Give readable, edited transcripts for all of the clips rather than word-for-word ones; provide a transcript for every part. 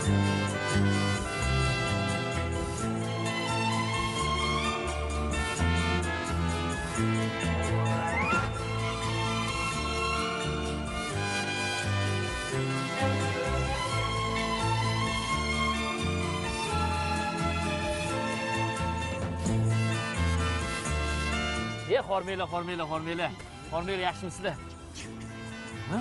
Xormanglar, yaxshimisizlar? Ha?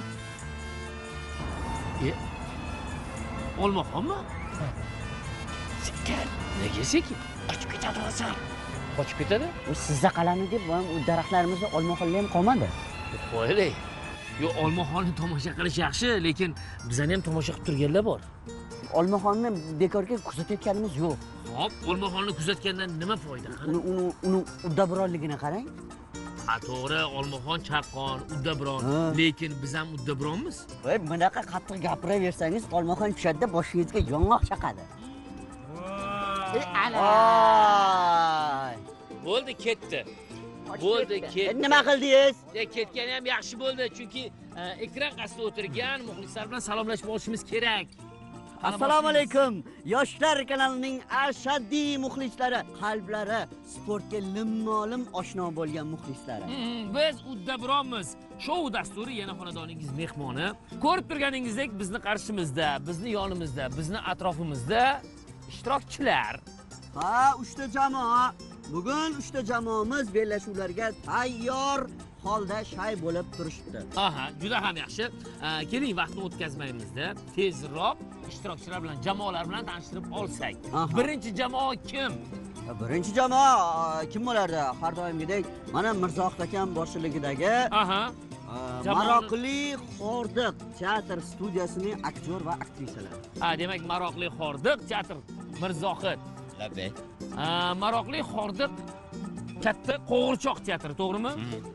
Olmaxonmi? Sekin, nega sekin? Qochib ketadi o'zi. Qochib ketadi? U sizda qalami deb, u daraxtlarimizda olmaxonlar ham qolmadi. Qo'yli. Yo, olmaxonni tomosha qilish yaxshi, lekin bizani ham tomosha qilib turganlar bor. Olmaxonni bekorga kuzatayotganimiz yo'q. Hop, olmaxonni kuzatgandan nima foyda? Uni uddaburonligini qarang. Ha, to'g'ri, olmaxon chaqqon, uddaburon, lekin biz ham uddaburonmiz. Voy, bunaqa qattiq gapiraversangiz, olmaxon tushadi, boshingizga yong'oq chaqadi. Ana! Bo'ldi, ketdi. Bo'ldi, ketdi. Nima qildingiz? Ketgani ham yaxshi bo'ldi, chunki ekran qarshisida o'tirgan muxlislar bilan salomlashib olishimiz kerak. Assalomu alaykum. Yoshlar kanalining ashaddiy muxlislari, qalblari sportga limmolim oshno bo'lgan muxlislari. Biz uddaburonmiz. Shou dasturi yana xonadoningiz mehmoni. Ko'rib turganingizdek, bizni qarshimizda, bizni yonimizda, bizni atrofimizda ishtirokchilar. Ha, 3 ta jamoa. Bugun 3 ta jamoamiz bellashuvlarga tayyor holda shay bo'lib turishibdi. Aha, juda ham yaxshi. Keling, vaqtni o'tkazmaymiz-da. Tezroq ishtirokchilar bilan, jamoalar bilan tanishtirib olsak. Birinchi jamoa kim? Birinchi jamoa kim bo'lardi? Har doimgidek, mana Mirzohid akam boshchiligidagi Maroqli Xordiq teatr studiyasining aktyor va aktrisalari. Demak, Maroqli Xordiq teatr Mirzohid. Labay. Maroqli Xordiq Katta Qo'g'irchoq teatri, to'g'rimi?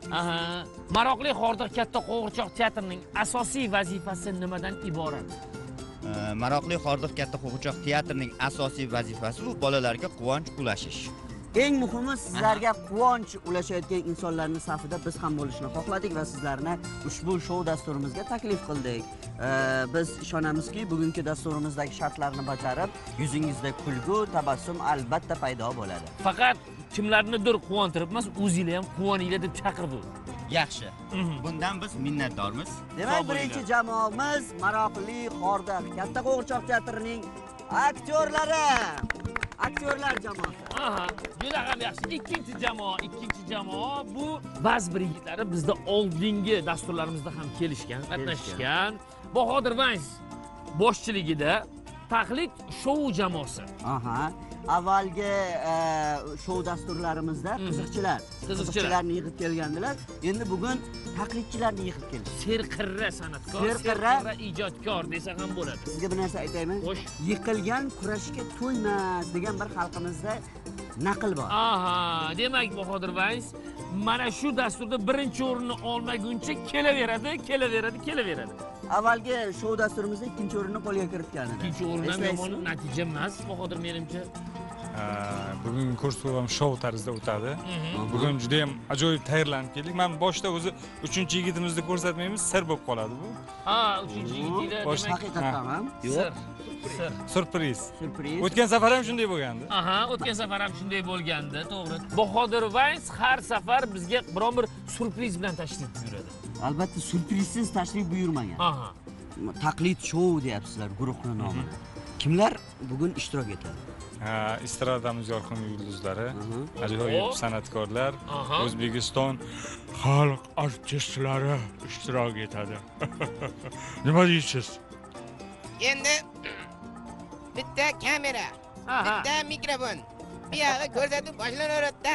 Maroqli Xordiq Katta Qo'g'irchoq teatrining asosiy vazifasi nimadan iborat? Maroqli Xordiq Katta Qo'g'irchoq teatrining asosiy vazifasi bu bolalarga quvonch ulashish. Eng muhimi, sizlarga quvonch ulashayotgan insonlarning safida biz ham bo'lishni xohladik va sizlarni ushbu shou dasturimizga taklif qildik. Biz ishonamizki, bugungi dasturimizdagi shartlarni bajarib, yuzingizda kulgu, tabassum albatta paydo bo'ladi. Faqat kimlarnidir quvontirib emas, o'zingizlar ham quvoninglar deb chaqirdi. Yaxshi. Bundan biz minnatdormiz. Demak, birinchi jamoamiz Maroqli Xordiq Katta Qo'g'irchoq teatrining aktyorlari. Aktyorlar jamoasi. Juda ham yaxshi. Ikkinchi jamoa bu ba'zi yigitlari bizda oldingi dasturlarimizda ham kelishgan, qatnashgan. Bahodir Vans boshchiligida taqlid shou jamoasi. Avvalgi shou dasturlarimizda qiziqchilarni yig'ib kelgandilar. Endi bugun taqlidchilarni yig'ib keldi. Serqirra san'atkor, serqirra ijodkor desa ham bo'ladi. Sizga bir narsa aytaymi? Yiqilgan kurashga to'ymas degan bir xalqimizda naql bor. Demak, Bahodir Vans mana shu dasturda birinchi o'rinni olmaguncha kelaveradi. Avvalgi shou dasturimizda ikkinchi o'rinni qo'lga kiritgan edi. Ikkinchi o'rin ham yomon natija emas, Bahodir menimcha. Bugungi ko'rsatuv ham shou tarzida o'tadi. Bugun juda ham ajoyib tayyorlanib keldik. Men boshda o'zi 3-yigitimizni ko'rsatmaymiz, sir bo'lib qoladi bu. 3-yigitlar demak haqiqatan ham sir. Surpriz. O'tgan safar ham shunday bo'lgandi. O'tgan safar ham shunday bo'lgandi, to'g'ri. Bahodir Vans har safar bizga biron bir surpriz bilan tashrif buyuradi. Albatta, surprizsiz tashrif buyurmagan. Taqlid shou deyapsizlar guruhning nomini. Kimlar bugun ishtirok etadi? Estradamiz yorqin yulduzlari, ajoyib san'atkorlar, O'zbekiston xalq artistlari ishtirok etadi. Nima deysiz? Endi bitta kamera, bitta mikrofon, buyog'i ko'rsatuv boshlanaveradi-da.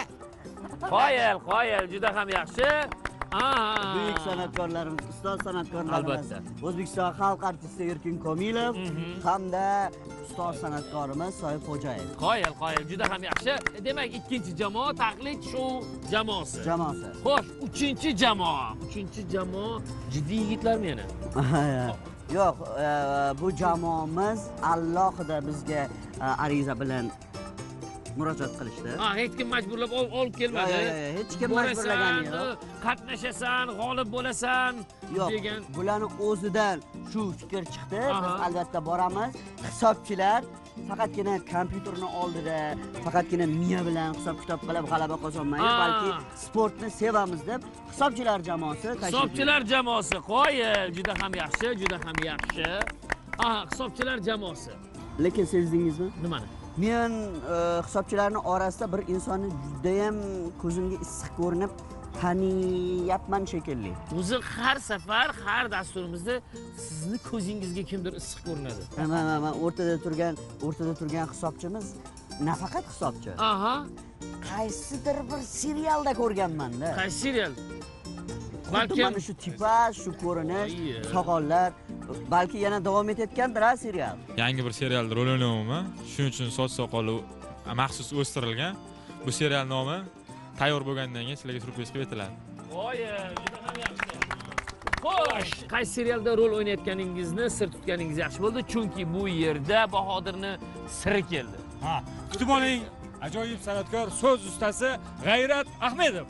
Qoyil, juda ham yaxshi. Buyuk san'atkorlarimiz, ustoz san'atkorlarimiz, O'zbekiston xalq artisti Erkin Komilov hamda ustoz san'atkorimiz Soyib Xo'jayev. Qoyil, juda ham yaxshi. Demak, ikkinchi jamoa taqlid shou jamoasi. Xo'sh, uchinchi jamoa jiddiy yigitlarmi yana? Yo'q, bu jamoamiz alohida bizga ariza bilan murojaat qilishdi. Ha, hech kim majburlab olib kelmadi. Yo'q, hech kim majburlagani yo'q. Qatnashasan, g'olib bo'lasan degan. Bularning o'zidan shu fikr chiqdi. Biz Aha. albatta boramiz. Hisobchilar faqatgina kompyuterning oldida, faqatgina miya bilan hisob-kitob qilib g'alaba qozonmaydi, balki sportni sevamiz deb hisobchilar jamoasi tashrif Hisobchilar jamoasi, qo'yib, juda ham yaxshi, juda ham yaxshi. Aha, hisobchilar jamoasi. Lekin sezdingizmi? Nimani? Men hisobchilarning orasida bir insonni juda ham ko'zimga issiq ko'rinib taniyapman shekilli. O'zi har safar, har dasturimizda sizni ko'zingizga kimdir issiq ko'rinadi. Mana o'rtada turgan hisobchimiz nafaqat hisobchi. Aha. Qaysidir bir serialda ko'rganman-da. Qaysi serial? Balki mana shu tipaj, shu ko'rinish, soqollar, balki yana davom etayotgandir ha serial. Yangi bir serialda rol o'ynayapman. Shuning uchun soch soqoli maxsus o'stirilgan. Bu serial nomi tayyor bo'lgandan keyin sizlarga surpriz qilib aytiladi. Qo'yib, juda ham yaxshi. Xo'sh, qaysi serialda rol o'ynayotganingizni sir tutganingiz yaxshi bo'ldi, chunki bu yerda Bahodirni siri keldi. Ha, kutib oling. Ajoyib san'atkor, so'z ustasi G'ayrat Ahmedov.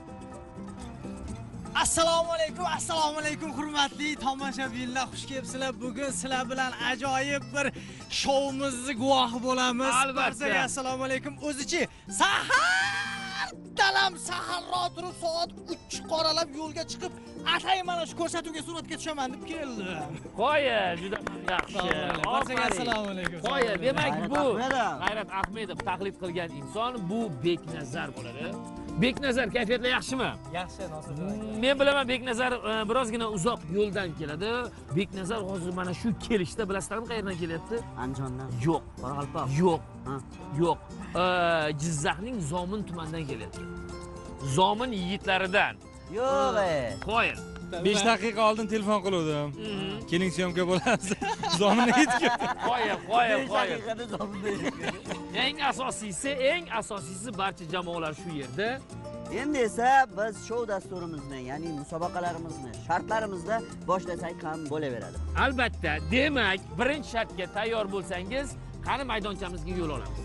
Assalomu alaykum hurmatli tomoshabinlar, xush kelibsizlar. Bugun sizlar bilan ajoyib bir shouimizni guvohi bo'lamiz. Albatta. Assalomu alaykum. O'zichi sahar dalam saharro turib soat 3 qoralab yo'lga chiqib, atay mana shu ko'rsatuvga suratga tushaman deb keldim. Qo'yib, juda ham yaxshi. Assalomu alaykum. Qo'yib, demak bu Ahmedov. G'ayrat Ahmedov taklif qilgan inson bu Beknazar bo'ladi. Beknazar kayfiyatlar yaxshimi? Yaxshi, Nosir. Men bilaman Beknazar birozgina uzoq yo'ldan keladi. Beknazar hozir mana shu kelishda bilasizlarmi qayerdan kelyapti? Andijondan. Yo'q. Qoraqalpoq. Yo'q. Ha. Yo'q. Jizzaxning Zomin tumanidan kelyapti. Zomin yigitlaridan. Yo'q. Qo'yil. 5 daqiqa oldin telefon qildim. Keling syomka bo'lamiz. Zominga yetib. Qo'yib. 5 daqiqada zominda. Eng asosiysi barcha jamoalar shu yerda. Endi esa biz shou dasturimizni, ya'ni musobaqalarimizni shartlarimizda boshlasak ham bo'laveradi. Albatta, demak, birinchi shartga tayyor bo'lsangiz, qani maydonchamizga yo'l olamiz.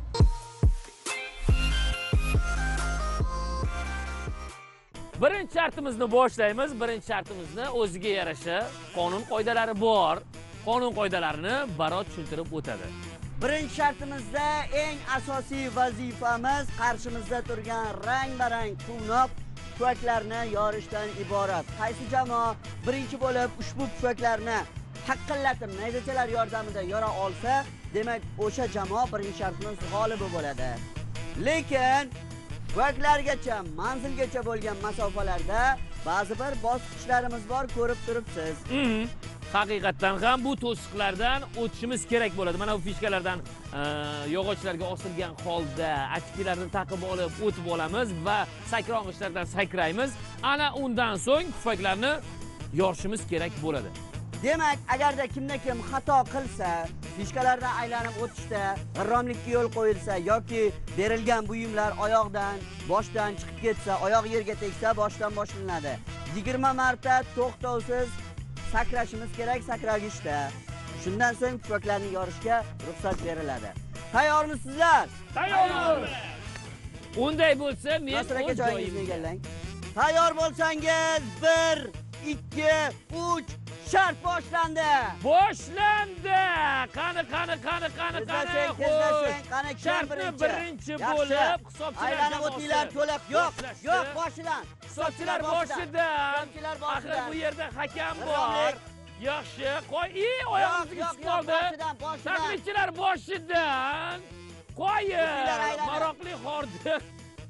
Birinchi shartimizni boshlaymiz. Birinchi shartimizni o'ziga yarasha qonun qoidalari bor. Qonun qoidalarini Barot tushuntirib o'tadi. Birinchi shartimizda eng asosiy vazifamiz qarshimizda turgan rang-barang quvnoq pufaklarni yorishdan iborat. Qaysi jamoa birinchi bo'lib ushbu pufaklarni taqillatib nayzachalar yordamida yora olsa, demak o'sha jamoa birinchi shartimiz g'olibi bo'ladi. Lekin pufaklargacha, manzilgacha bo'lgan masofalarda ba'zi bir bosqichlarimiz bor, ko'rib turibsiz. Haqiqatdan ham bu to'siqlardan o'tishimiz kerak bo'ladi. Mana bu fishkalardan yog'ochlarga osilgan holda achkilarni taqib olib o'tib olamiz va sakrog'ichlardan sakraymiz. Ana undan so'ng pufaklarni yorishimiz kerak bo'ladi. Demak, agarda kimda kim xato qilsa, fishkalardan aylanib o'tishda g'irromlikka yo'l qo'yilsa yoki berilgan buyumlar oyoqdan, boshdan chiqib ketsa, oyoq yerga tegsa, boshdan boshlanadi. 20 marta to'xtovsiz sakrashimiz kerak sakragichda. Shundan so'ng pufaklarni yorishga ruxsat beriladi. Tayyormisizlar? Tayyormiz. Unday bo'lsa, men Nosir aka o'z joyingizni joyimga egallang. Tayyor bo'lsangiz 1, 2, 3 shart boshlandi. Boshlandi. Qani. Tezlashing. Qani kim Shartni birinchi bo'lib hisobchilar aylanib o'tinglar to'liq. Yo'q, boshidan. Hisobchilar boshidan. Axir bu yerda hakam bor. Yaxshi, qo'y. Oyog'imizga tushib qoldi. Taklifchilar boshidan. Qo'ying. Maroqli hordiq.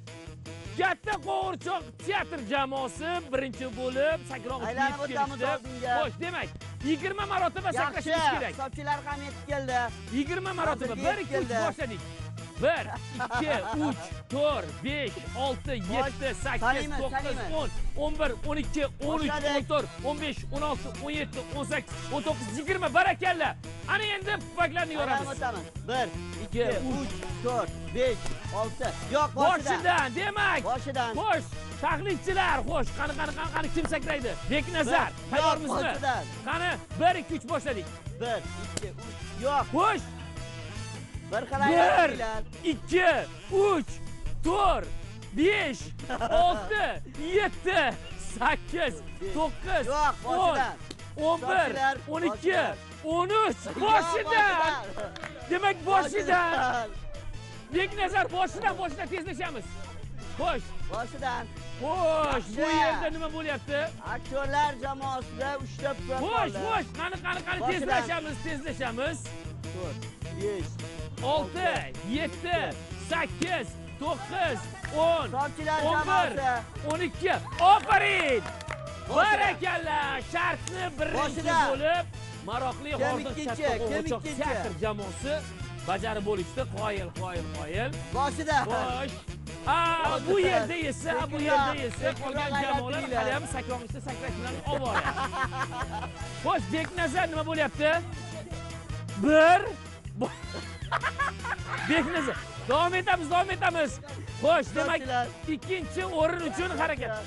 Katta qo'g'irchoq teatr jamoasi birinchi bo'lib sakrog'ichni Aylanib o'tamiz oldinga. Xo'sh, demak, 20 marotaba sakrashimiz kerak. Hisobchilar ham yetib keldi. 20 marotaba 1 2 3 boshladik. 1 2 3 4 5 6 7 8 9 10 11 12 13 14 15 16 17 18 19 20 barakalla. Ana endi pufaklarni yoramiz. 1 2 3 4 5 6 yo'q Boshidan, demak. Boshidan. Xo'sh, tahlilchilar, xo'sh, qani kim sakraydi? Beknazar, tayyormisiz? Qani 1 2 3 boshladik. 1 2 3 yo'q. Xo'sh. Bir qalay 1, 2, 3, 4, 5, 6, 7, 8, 9, Yo'q, 10, boshidan. 11, 12, 13. Boshidan. Demak boshidan. Beknazar boshidan tezlashamiz. Xo'sh, Boshidan. xo'sh, bu Yaxshi. yerda nima bo'lyapti? Aktyorlar jamoasida 3 ta program Xo'sh, xo'sh, qani Boshidan. tezlashamiz. 5. 6, 7, 8, 9, 10, Hisobchilar 11, jamoasi. 12. Aferin! Barakalla! Shartni birinchi Boshidan. bo'lib maroqli Kim hordiq ikkinchi? katta Kim qo'g'irchoq ikkinchi? teatr jamoasi bajarib bo'lishdi. Qoyil. Boshidan. Xo'sh. Bu yerda esa, qolgan jamoalar Tekror hali ham sakrog'ichda sakrash bilan ovora. Xo'sh, Beknazar nima bo'lyapti? 1 Beknazar. Davom etamiz. Xo'sh, demak, Hisobchilar. ikkinchi o'rin uchun harakat.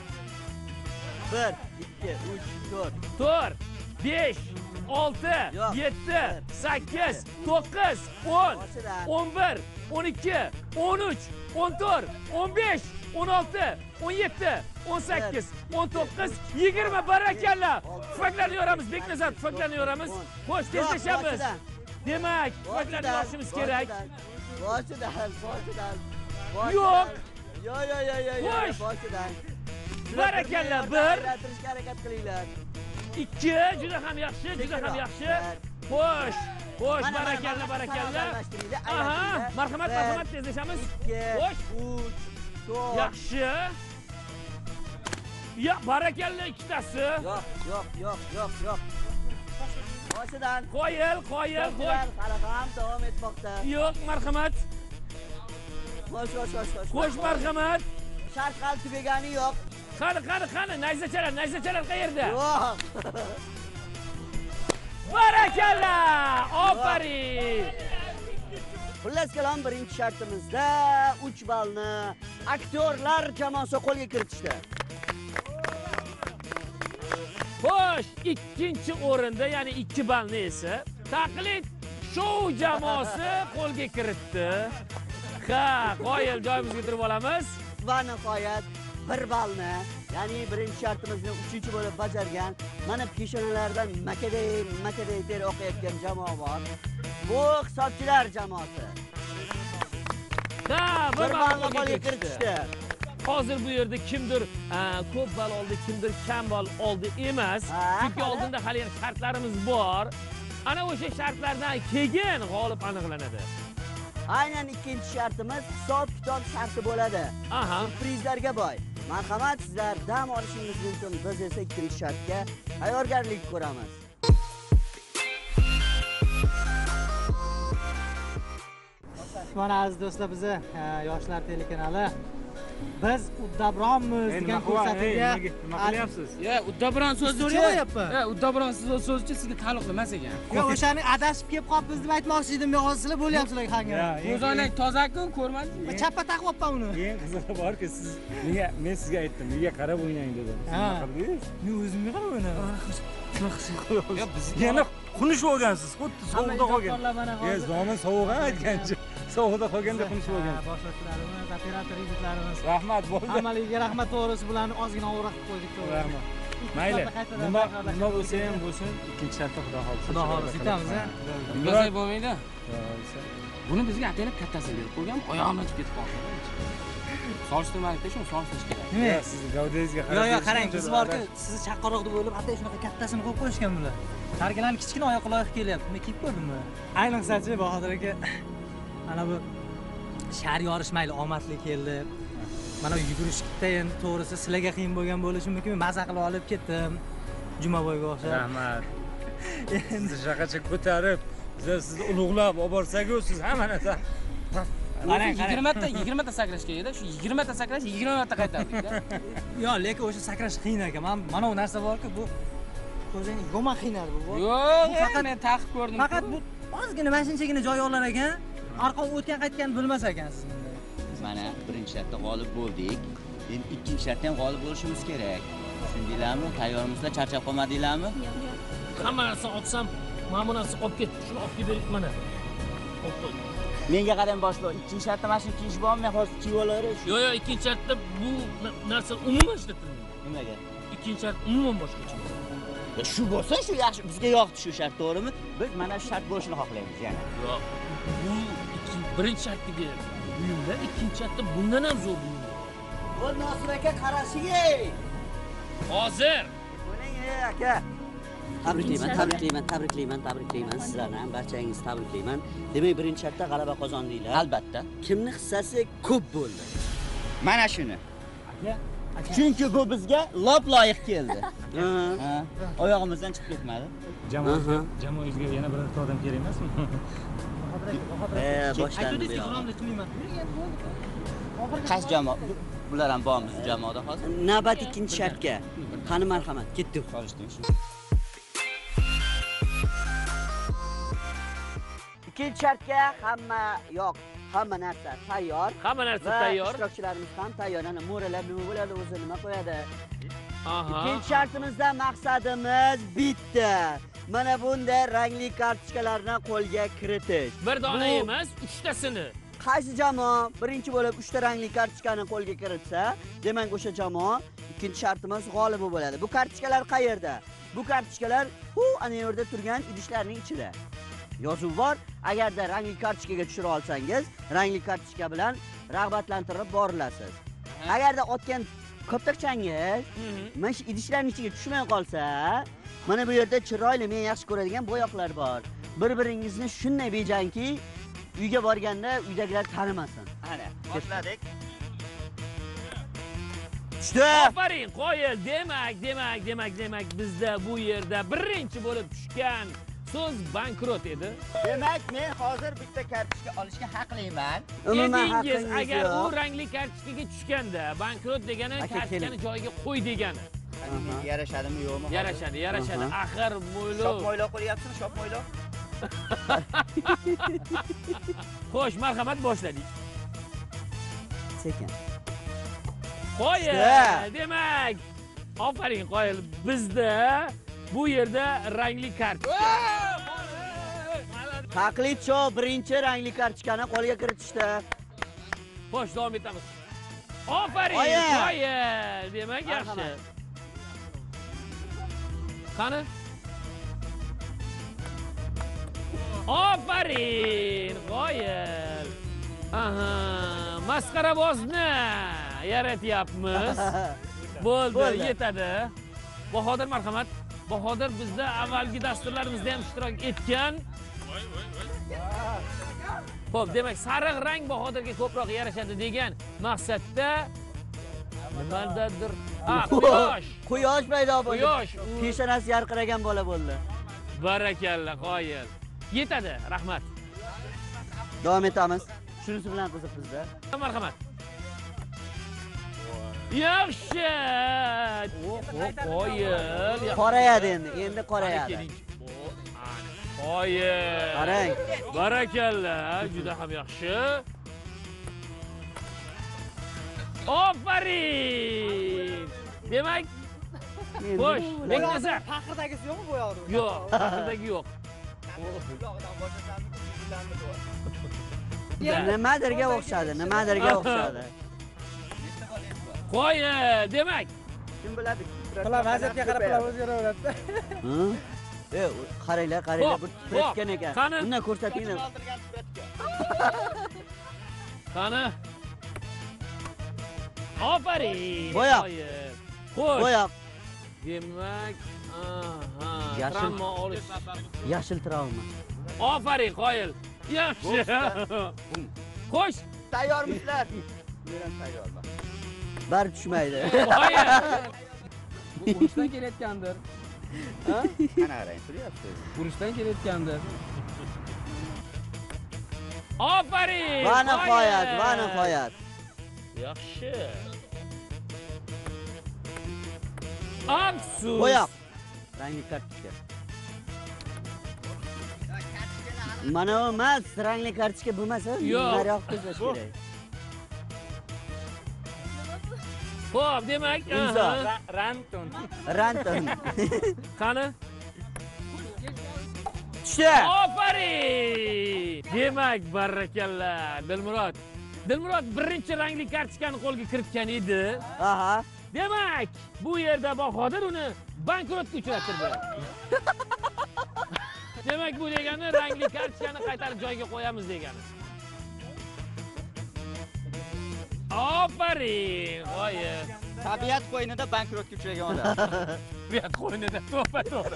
1, 2, 3, 4. 4, 5, 6, Yo'q. 7, 8, 9, 10, Boshidan. 11, 12, 13, 14, 15, 16, 17, 18, 19, 20. Barakalla. Tufaklarni yoramiz. Beknazar, tufaklarni yoramiz. Xo'sh, tezlashamiz. Demak, tufaklarni yorishimiz kerak. Boshidan. Yo'q. Yo'q. Xo'sh. Boshidan. Barakalla, bir. Aylantirishga harakat qilinglar. 2, juda ham yaxshi. Xo'sh, barakalla. Aha, marhamat tezlashamiz. 2, Xo'sh. 3, 4. Yaxshi. Ya, barakalla ikkitasi. Yo'q. Boshidan. Qo'yil. Hisobchilar hali ham davom etmoqda. Yo'q, marhamat. Xo'sh. Xo'sh, marhamat. Shart hali tugagani yo'q. Qani, nayzachalar qayerda? Yo'q. Barakalla! Aferin! Xullas kalom, birinchi shartimizda 3 ballni aktyorlar jamoasi qo'lga kiritishdi. Xo'sh, ikkinchi o'rinda, ya'ni 2 ballni esa taqlid shou jamoasi qo'lga kiritdi. Qoyil, joyimizga turib olamiz. Va nihoyat 1 ballni, ya'ni birinchi shartimizni 3-chi bo'lib bajargan, mana peshonalaridan makaday ter o'qiyotgan jamoa bor. Bu hisobchilar jamoasi. 1 ballni qo'lga kiritishdi. Hozir bu yerda kimdir ko'p ball oldi, kimdir kam ball oldi emas. Chunki oldinda hali shartlarimiz bor. Ana o'sha shartlardan keyin g'olib aniqlanadi. Aynan ikkinchi shartimiz hisob-kitob sharti bo'ladi. Aha. Surprizlarga boy. Marhamat, sizlar dam olishingiz mumkin. Biz esa ikkinchi shartga tayyorgarlik ko'ramiz. Mana aziz do'stlar, bizni yoshlar telekanali biz Uddabrommiz degan ko'rsatuvga nima qilyapsiz? Uddaburon so'zichi bo'lyapman. Uddaburon so'zichi sizga taalluqli emas ekan. Yo'q, o'shani adashib kelib qolibmiz deb aytmoqchi edim. Men hozir sizlar bo'lyapsizlar hanga. Ko'zoynak toza-ku, ko'rmadingizmi? Chappa taqib olibman uni. Eng qizig'i borki, siz men sizga aytdim, menga qarab o'ynang dedim. Ha. Nima qildingiz? Men o'zimga qarab o'ynadim. Yo, bizga yana xunishib olgansiz, xuddi sovuqda qolgan. Zomin sovuq aytgancha. Sovuqda qolganda xunishib olgan. Boshlovchilarimiz, operator yigitlarimiz. Rahmat bo'ldi. Amaliga rahmat, to'g'risi bularni ozgina o'roq qilib qo'ydik. Rahmat. Mayli. Nima bo'lsa ham bo'lsin, ikkinchi shartda Xudo xohlasa. Xudo xohlasa yetamiz, ha. Bunday bo'lmaydi. Buni bizga ataylab kattasini berib qo'ygan, oyog'imdan chiqib ketib qoldi. Solishtirmalikda shuni solishtirish kerak. Nima? Siz gavdangizga qarab. Yo'q, qarang, biz borku, sizni chaqqaroq deb o'ylab, hatto shunaqa kattasini qo'yib qo'yishgan bular. Tarkilarni kichkina oyoq loyiq kelyapti. Men kiyib ko'rdimmi? Ayniqsa-chi Bahodir aka ana bu shar yorish mayli omadli keldi. Mana yugurishda endi to'g'risi sizlarga qiyin bo'lgan bo'lishi mumkin. Men maza qilib olib ketdim. Jumaboyga o'xshab. Rahmat. Sizni shaqacha ko'tarib, biz sizni ulug'lab olib borsak-ku, siz hamma narsa 20 ta sakrash kerakda, shu 20 ta sakrash 20 marta qaytardik-da. Yo'q, lekin o'sha sakrash qiyin ekan. Mana bu narsa borku, bu o'zingni yomon qiynadi bu. Yo'q, faqat men taqib ko'rdim. Faqat bu ozgina mana shunchagina joy olar ekan. Arqon o'tgan qaytganini bilmas ekansiz bunda. Mana birinchi shartda g'olib bo'ldik. Endi ikkinchi shartda ham g'olib bo'lishimiz kerak. Tushundinglarmi? Tayyormisizlar? Charchab qolmadinglarmi? Hamma narsa otsam, mana bu narsa olib ket, shuni olib kelib mana. Menga qarang boshliq, ikkinchi shartda mana shuni kiyish bormi? Men hozir kiyib olaveray. Yo'q, ikkinchi shartda bu narsa umuman ishlatilmaydi. Nimaga? Ikkinchi shart umuman boshqacha. Shu bo'lsa, shu yaxshi. Bizga yoqdi shu shart, to'g'rimi? Biz mana shu shart bo'lishini xohlaymiz yana. Yo'q. Bu birinchi shartdagi buyumlar, ikkinchi shartda bundan ham zo'r buyum. Voy Nosir aka qarashing. Hozir. Bo'ling aka. Tabriklayman sizlarni ham, barchangizni tabriklayman. Demak, birinchi shartda g'alaba qozondinglar. Albatta. Kimni hissasi ko'p bo'ldi? Mana shuni. Chunki bu bizga lop loyiq keldi. Ha. Oyog'imizdan chiqib ketmadi. Jamoangizga yana birorta odam kerak emasmi? Boshlandi bu. Qaysi jamoa? Bular ham bormi jamoada hozir? Navbat ikkinchi shartga. Qani marhamat, ketdik. Ikkinchi shartga hamma narsa tayyor. Hamma narsa tayyor. Ishtirokchilarimiz ham tayyor. Ana mo'ralar nima bo'ladi, o'zi nima qo'yadi? Aha. Ikkinchi shartimizdan maqsadimiz bitta. Mana bunday rangli kartochkalarni qo'lga kiritish. Bir dona emas, 3 tasini. Qaysi jamoa birinchi bo'lib 3 ta rangli kartochkani qo'lga kiritsa, demak o'sha jamoa ikkinchi shartimiz g'olibi bo'ladi. Bu kartochkalar qayerda? Bu kartochkalar ana yerda turgan idishlarning ichida. Yozuv bor. Agarda rangli kartochkaga tushira olsangiz, rangli kartochka bilan rag'batlantirib borilasiz. Agarda otgan koptokchangiz mana shu idishlarning ichiga tushmay qolsa, mana bu yerda chiroyli, men yaxshi ko'radigan bo'yoqlar bor. Bir-biringizni shunday bejanki, uyga borganda uydagilar tanimasin. Ana, boshladik. Tushdi. Afarin, qo'yil. Demak, bizda bu yerda birinchi bo'lib tushgan so'z bankrot edi. Demak, men hozir bitta kartochka olishga haqliman. Edingiz, agar u rangli kartochkaga tushganda, bankrot degani kartochkani joyiga qo'y degani. Yarashadimi, yo'qmi? Yarashadi. Axir mo'ylov. Shop mo'ylov qilyapsizmi, shop mo'ylov? Xo'sh, marhamat, boshladik. Sekin. Qo'yil. Demak, afarin qo'yil. Bizda bu yerda rangli kartochka. Taqlid shu birinchi rangli kartochkani qo'lga kiritishdi. Xo'sh, davom etamiz. Afarin, qo'yil. Demak, yaxshi. Qani? Afarin, qo'yil. Aha, masxarabozni yaratyapmiz. Bo'ldi, yetadi. Bahodir, marhamat. Bahodir bizda avvalgi dasturlarimizda ham ishtirok etgan. Xo'p, demak, sariq rang Bahodirga ko'proq yarashadi degan maqsadda nimadadir. Quyosh paydo bo'ldi. Quyosh. Peshonasi yarqiragan bola bo'ldi. Barakalla, qo'yil. Yetadi, rahmat. Davom etamiz. Shunisi bilan qiziq bizda. Marhamat. Yaxshi. Qo'yil. Qorayadi endi qorayadi. Qo'yil. Qarang. Barakalla, juda ham yaxshi. Afarin. Demak, xo'sh, Beknazar. Faxrdagisi yo'qmi bu yoqda? Yo'q, faxrdagi yo'q. Nimadirga o'xshadi. Qo'yil, demak. Kim biladi? Vaziyatga qarab o'zgaraveradi. Qaranglar, bu tiprayotgan ekan. Bundan ko'rsatinglar. Qani? Afarin. Bo'yoq. Xo'sh. Bo'yoq. Demak, Travma olish. Yashil travma. Afarin, qo'yil. Yaxshi. Xo'sh. Tayyormisizlar? Men ham tayyorman. Bari tushmaydi. Qo'yil. Bu urushdan kelayotgandir. Ha? Qana qarang, turyapsiz. Urushdan kelayotgandir. Afarin. Mana qo'yat. Yaxshi. Afsus. Bo'yoq. Rangli kartochka. Mana emas, rangli kartochka bo'lmasa, nariroq ko'zash kerak. Xo'p, demak, Ranton. Qani? Tushdi. Afarin. Demak, barakalla, Dilmurod. Dilmurod birinchi rangli kartochkani qo'lga kiritgan edi. Aha. Demak, bu yerda Bahodir uni bankrotga uchrattirdi. Demak, bu degani rangli kartochkani qaytarib joyiga qo'yamiz degani. Aferin. Voy. Tabiat qo'ynida bankrotga uchragan odam. Tabiat qo'ynida to'g'ri.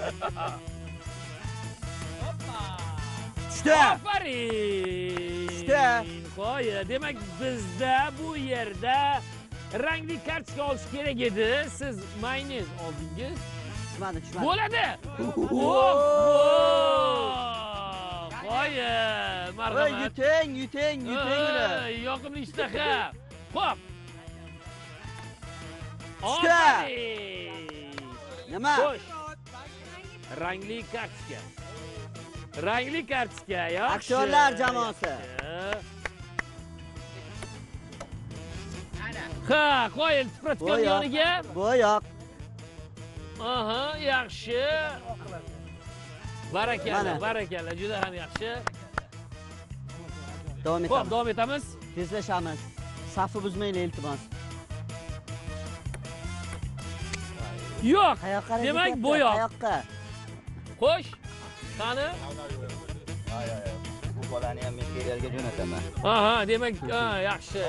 Tushdi. Aferin. Tushdi. Voy, demak bizda bu yerda rangli kartochka olish kerak edi. Siz mayonez oldingiz. Tushmadi. Bo'ladi. Voy, marhamat. Yuting uni. Yoqimli ishtaha. Xo'p. Tushdi. Nima? Xo'sh. Rangli kartochka. Rangli kartochka, yaxshi. Aktyorlar jamoasi. Ha, qo'yil tipratikan yoniga. Bo'yoq. Aha, yaxshi. Barakalla, juda ham yaxshi. Davom Xo'p, etamiz. davom etamiz. Tezlashamiz. Safni buzmaylik, iltimos. Yo'q. Demak, bo'yoq. Qayoqqa? Xo'sh. Qani? Bu bolani ham men serialga jo'nataman. Aha, demak, yaxshi.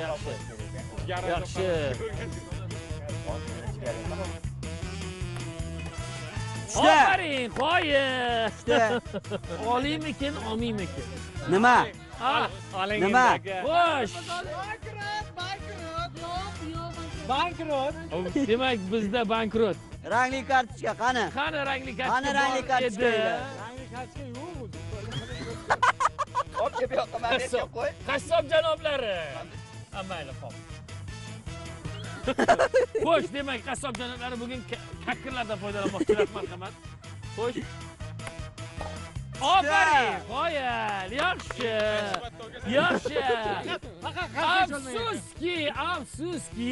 Aferin, qo'ying. Oliymikin, olmaymikin? Nima? Nima? Xo'sh. Bankrot. Demak, bizda bankrot. Rangli kartochka qani? Qani rangli kartochka? Qani rangli kartochka? Rangli kartochka yo'q o'zi. Hop, bu yoqqa mana qo'y. Qassob janoblari. Mayli, xo'p. Xo'sh, demak, qassob janoblari bugun kakkirlardan foydalanmoqchilar, marhamat. Xo'sh. Aferin, qo'yil, yaxshi. Afsuski.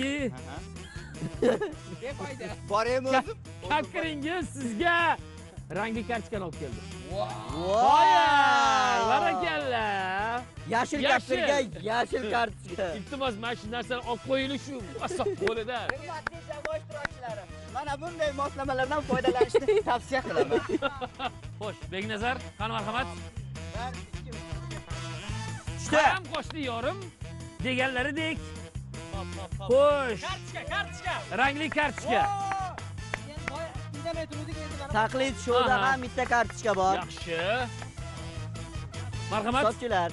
Boraymi o'zim? Kakkiringiz sizga rangli kartochkani olib keldi. Voy! Barakalla. Yashil kappirga yashil kartochka. Iltimos, mana shu narsani olib qo'ying shu asob qo'lida. Hurmatli jamoa ishtirokchilari, mana bunday moslamalardan foydalanishni tavsiya qilaman. Xo'sh, Beknazar, qani marhamat. Tushdi. Ham qo'shdi yorim deganlaridek. Xo'sh. Kartochka. Rangli kartochka. Indamay turdik endi. Taqlid shouda ham bitta kartochka bor. Yaxshi. Marhamat. Hisobchilar.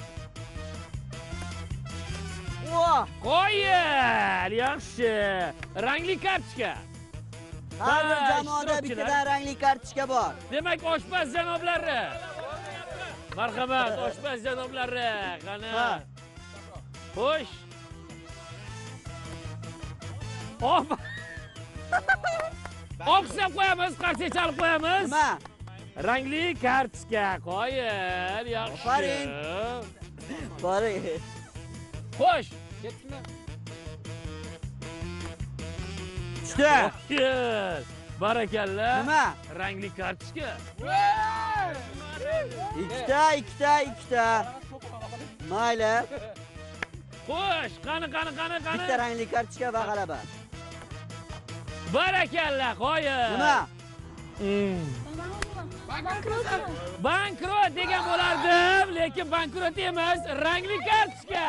Qo'yil, yaxshi. Rangli kartochka. Har bir jamoada bittadan rangli kartochka bor. Demak, oshpaz janoblari. Marhamat, oshpaz janoblari. Qani. Xo'sh. Oqsab qo'yamiz, qarshi chalib qo'yamiz. Nima? Rangli kartochka qo'yil, yaxshi. Aferin. Boring. Xo'sh. Ketdikmi? Tushdi. Barakalla. Nima? Rangli kartochka. Ikkita. Mayli. Xo'sh, qani. Bitta rangli kartochka va g'alaba. Barakalla, qo'yil. Nima? Bankrot degan bo'lardim, lekin bankrot emas, rangli kartochka.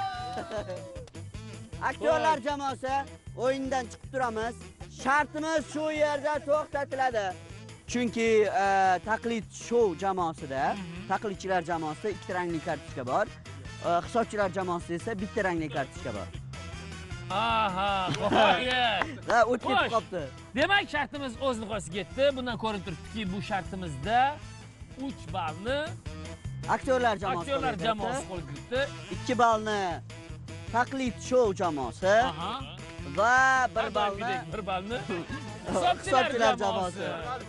Aktyorlar jamoasi o'yindan chiqib turamiz. Shartimiz shu yerda to'xtatiladi. Chunki taqlid shou jamoasida, taqlidchilar jamoasida ikkita rangli kartochka bor. Hisobchilar jamoasida esa bitta rangli kartochka bor. Aha, qo'yil. Ha, o'tib ketib qoldi. Demak, shartimiz o'z nihoyasiga yetdi. Bundan ko'rinib turibdiki, bu shartimizda 3 ballni Aktyorlar jamoasi qo'lga kiritdi. 2 ballni taqlid shou jamoasi va 1 ballni hisobchilar jamoasi.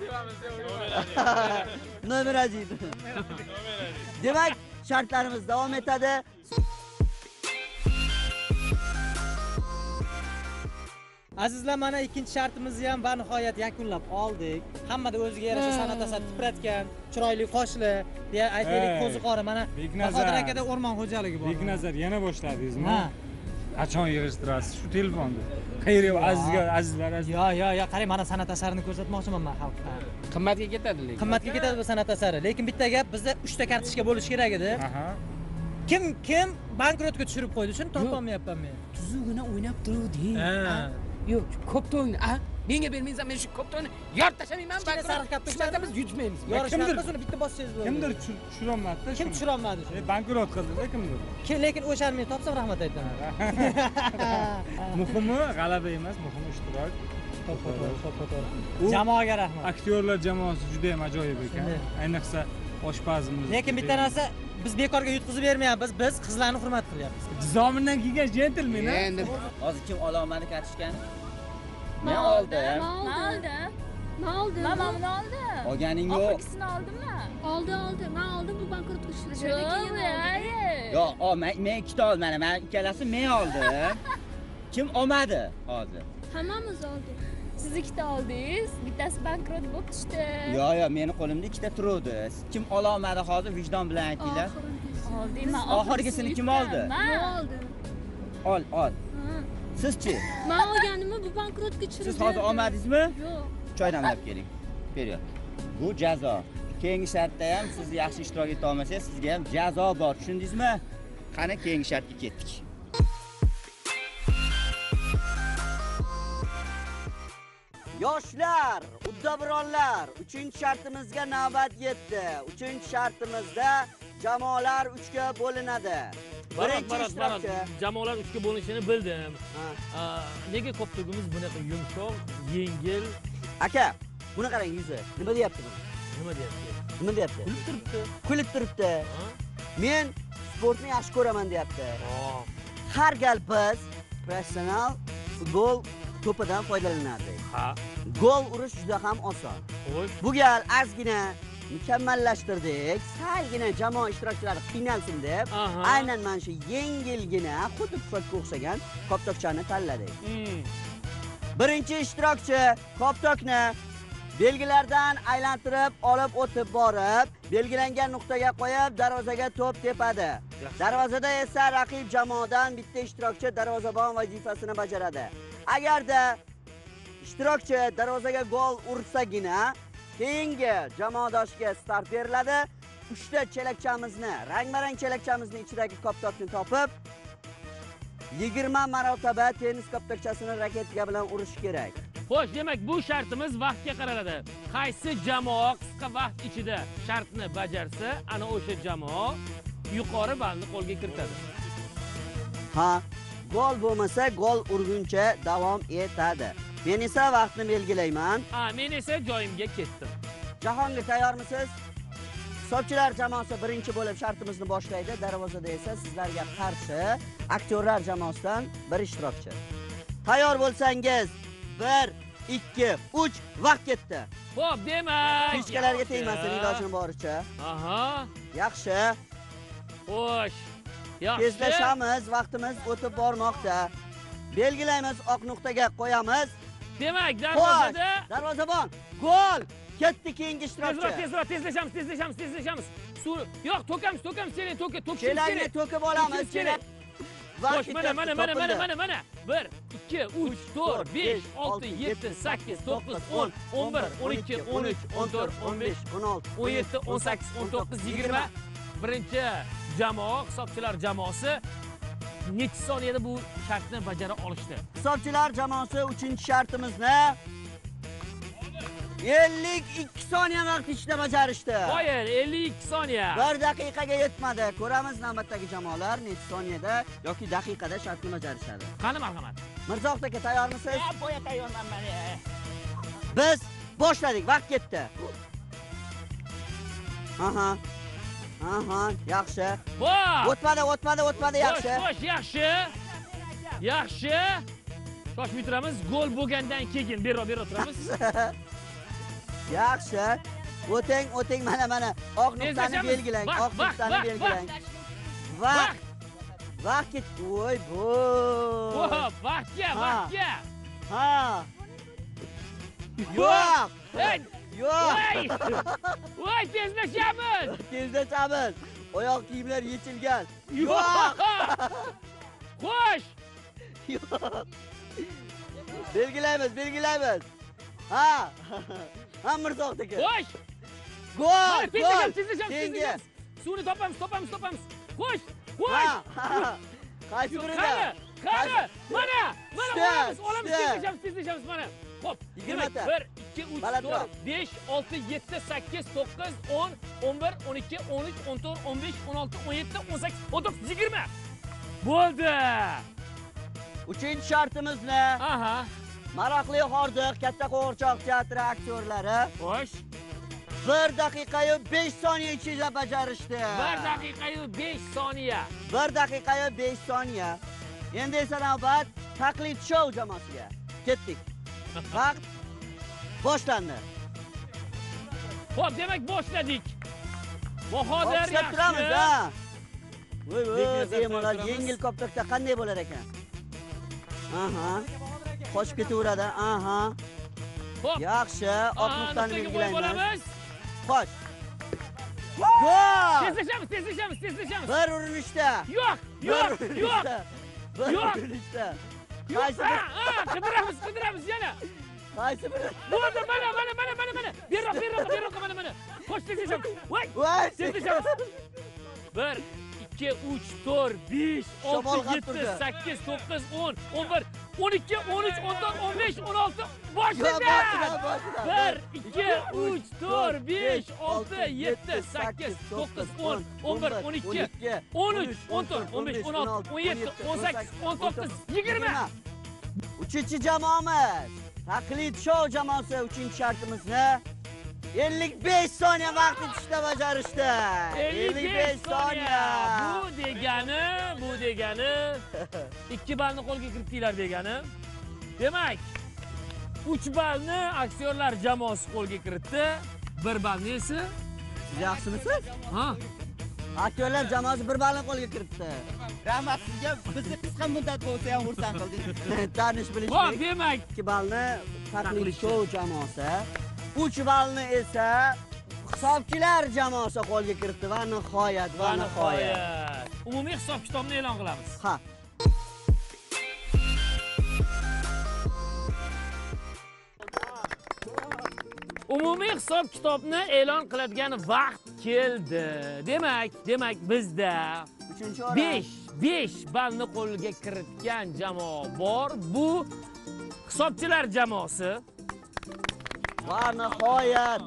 Nomer aziz. Demak, shartlarimiz davom etadi. Azizlar, mana ikkinchi shartimizni ham nihoyat yakunlab oldik. Hammada o'ziga yarasha san'at asari titratgan, chiroyli qoshli, deya aytaylik, ko'zi qori. Mana Bahodir akada o'rmon xo'jaligi bor. Beknazar, yana boshladingizmi? Qachon yig'ishtirasiz shu telefonni? Qayerga azizlar? Yo, qarang, mana san'at asarini ko'rsatmoqchiman men xalqqa. Qimmatga ketadi lekin. Qimmatga ketadi bu san'at asari, lekin bitta gap, bizda 3 ta kartochka bo'lishi kerak edi. Kim bankrotga tushirib qo'ydi, shuni topolmayapman men. Tuzugina o'ynab turuvding. Yo'q, ko'pda o'yna. Menga bermaysan, men shu ko'pda o'yna. Yorib tashlamayman, sariq kaptokchani biz yutmaymiz. Yorishamiz, uni bitta bossachingiz bo'ldi. Kimdir tushirolmadi. Kim tushirolmadi? Bankrot qildi-da kimdir. Lekin o'shani men topsam rahmat aytaman. Muhimi g'alaba emas, muhimi ishtirok. To'g'ri. Jamoaga rahmat. Aktyorlar jamoasi juda ham ajoyib ekan. Ayniqsa oshpazimiz. Lekin bitta narsa, biz bekorga yutqizib bermayapmiz, biz qizlarni hurmat qilyapmiz. Dizomindan kelgan jentelmen. Endi hozir kim olomani kartochkani? Men oldim. Men oldim. Mamamni oldi. Olganing yo'q. Oxirgisini oldimmi? Oldi. Men oldim, bu bankrotga tushirdi. Yo'q, men ikkita olmadim. Men ikkalasi men oldim. Kim olmadi hozir? Hammamiz oldik. Siz ikkita oldingiz, bittasi bankrot bo'lib tushdi. Yo'q, meni qo'limda ikkita turuvdi. Kim ololmadi hozir vijdon bilan aytinglar. Oldim. Oxirgisini kim oldi? Men oldim. Ol. Sizchi? Men olganimni bu bankrotga tushirdi. Siz hozir olmadingizmi? Yo'q. Choy damlab keling. Beryot. Bu jazo. Keyingi shartda ham siz yaxshi ishtirok eta olmasangiz, sizga ham jazo bor. Tushundingizmi? Qani keyingi shartga ketdik. Yoshlar, uddaburonlar, 3-shartimizga navbat yetdi. 3-shartimizda jamoalar 3ga bo'linadi. Birinchi ishtirokchi. Jamoalar 3ga bo'linishini bildim. Nega ko'pligimiz bunaqa yumshoq, yengil? Aka, buni qarang yuzi. Nima deyapti bu? Nima deyapti? Nima deyapti? Kulib turibdi. Kulib turibdi. Men sportni yaxshi ko'raman deyapti. Har gal biz professional futbol to'pidan foydalanardik. Gol urish juda ham oson. Bu gal ozgina mukammallashtirdik. Salgina jamoa ishtirokchilari qiynalsin deb, aynan mana shu yengilgina, xuddi pufakka o'xshagan koptokchani tanladik. Birinchi ishtirokchi koptokni belgilardan aylantirib olib o'tib borib, belgilangan nuqtaga qo'yib, darvozaga to'p tepadi. Darvozada esa raqib jamoadan bitta ishtirokchi darvozabon vazifasini bajaradi. Agarda ishtirokchi darvozaga gol ursagina, keyingi jamoadoshiga start beriladi. 3 ta chelakchamizni, rang-barang chelakchamizni ichidagi koptokni topib, 20 marotaba tennis koptokchasini raketga bilan urish kerak. Xo'sh, demak bu shartimiz vaqtga qaraladi. Qaysi jamoa qisqa vaqt ichida shartni bajarsa, ana o'sha jamoa yuqori ballni qo'lga kiritadi. Gol bo'lmasa, gol urguncha davom etadi. Men esa vaqtni belgilayman. Men esa joyimga ketdim. Jahongir, tayyormisiz? Hisobchilar jamoasi birinchi bo'lib shartimizni boshlaydi. Darvozada esa sizlarga qarshi aktyorlar jamoasidan bir ishtirokchi. Tayyor bo'lsangiz 1, 2, 3 vaqt ketdi. Xo'p, demak, fichkalarga tegmasin ilojini boricha. Yaxshi. Xo'sh. Yaxshi. Tezlashamiz, vaqtimiz o'tib bormoqda. Belgilaymiz, oq nuqtaga qo'yamiz. Demak, darvozada darvozabon gol. Ketdi keyingi ishtirokchi. Tezroq, tezlashamiz. Yo'q, to'kamiz, keling, to'kishimiz kerak. Kelangni to'kib olamiz, kerak. Xo'sh, mana. 1, 2, 3, 4, 5, 6, 7, 8, 9, 10, 11, 12, 13, 14, 15, 16, 17, 18, 19, 20. Birinchi jamoa, hisobchilar jamoasi necha soniyada bu shartni bajara olishdi? Hisobchilar jamoasi 3-shartimizni 52 soniya vaqt ichida bajarishdi. Qo'ying, 52 soniya. 1 daqiqaga yetmadi. Ko'ramiz navbatdagi jamoalar necha soniyada yoki daqiqada shartni bajarishadi. Qani marhamat. Mirzohid aka, tayyormisiz? Bo'ya tayyorman men. Biz boshladik, vaqt ketdi. Yaxshi. O'tmadi, yaxshi. Xo'sh, yaxshi. Shoshmay turamiz, gol bo'lgandan keyin berob turamiz. Yaxshi. O'ting, mana. Oq nuqtani belgilang, Vaqt ketdi. Voy, bu. Vaqtga. Ha. Yo'q. Hey! Yo'q. Voy, tezlashamiz. Tezlashamiz. Oyoq kiyimlar yechilgan. Yo'q. Xo'sh. Yo'q. Belgilaymiz. Ha. Ha, Mirzobniki. Xo'sh. Gol. Tezlashamiz. Suvni topamiz. Xo'sh. Qaysi birida? Qani? Mana olamiz, tezlashamiz mana. Hop, 20 ta. 1, 2, 3, 4, 5, 6, 7, 8, 9, 10, 11, 12, 13, 14, 15, 16, 17, 18, 19, 20. Bo'ldi. 3-chi shartimiz ne? Aha. Maroqli hordiq katta qo'g'irchoq teatri aktyorlari Xo'sh. 1 daqiqayu 5 soniya ichida bajarishdi. 1 daqiqayu 5 soniya. 1 daqiqayu 5 soniya. Endi esa navbat taqlid show jamoasiga. Ketdik. Vaqt boshlandi. Xo'p, demak boshladik. Bahodir Boshlab turamiz, yaxshi. ha. Voy, bemalol yengil koptokda qanday bo'lar ekan? Aha. Qochib ketaveradi. Aha. Xo'p. Yaxshi, oq nuqtani belgilaymiz. Qoch. Gol! Tezlashamiz. Bir urinishda. Yo'q. Bir urinishda. Qaysi bir? Qidiramiz yana. Qaysi bir? Bo'ldi, mana. Berroqqa mana. Qo'sh tezlashamiz. Voy. Tezlashamiz. 1, 2, 3, 4, 5, 6, 7, 8, 9, 10, 11, 12, 13, 14, 15, 16. Boshida. 1, 2, 3, 4, 5, 6, 7, 8, 9, 10, 11, 12, 13, 14, 15, 16, 17, 18, 19, 20. 3-chi jamoamiz. Taqlid show jamoasi 3-chi shartimizni 55 soniya vaqt ichida bajarishdi. 55 soniya. Bu degani 2 ballni qo'lga kiritdinglar degani. Demak, 3 ballni aktyorlar jamoasi qo'lga kiritdi. 1 ballni esa siz yaxshimisiz? Ha. Aktyorlar jamoasi 1 ballni qo'lga kiritdi. Rahmat sizga. Bizni qisqa muddat bo'lsa ham xursand qildingiz. Tanish bilishdik. Xo'p, demak 2 ballni taqlid show jamoasi, 3 ballni esa hisobchilar jamoasi qo'lga kiritdi va nihoyat. Umumiy hisob-kitobni e'lon qilamiz. Ha. Umumiy hisob-kitobni e'lon qiladigan vaqt keldi. Demak bizda 5 ballni qo'lga kiritgan jamoa bor. Bu hisobchilar jamoasi. Va nihoyat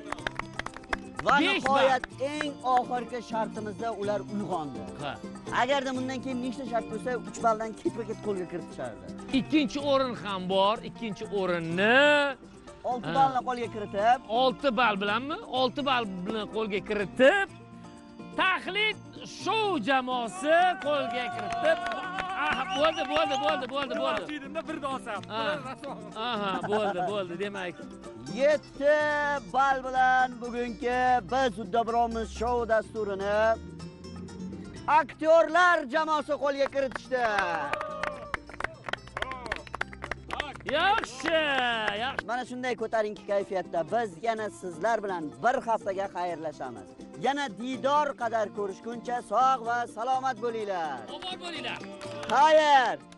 eng oxirgi shartimizda ular uyg'ondi. Ha. Agarda bundan keyin nechta shart bo'lsa 3 balldan ketma-ket qo'lga kiritishardi. Ikkinchi o'rin ham bor. Ikkinchi o'rinni 6 ballni qo'lga kiritib, 6 ball bilanmi? 6 ball bilan qo'lga kiritib, taqlid show jamoasi qo'lga kiritib. Bo'ldi. Chidimda birda olsam. Aha, bo'ldi. Demak, 7 ball bilan bugungi biz Uddaburonmiz show dasturini aktyorlar jamoasi qo'lga kiritishdi. Yaxshi. Mana shunday ko'tarinki kayfiyatda biz yana sizlar bilan bir haftaga xayrlashamiz. Yana diydor qadar ko'rishguncha sog' va salomat bo'linglar. Omon bo'linglar. Xayr.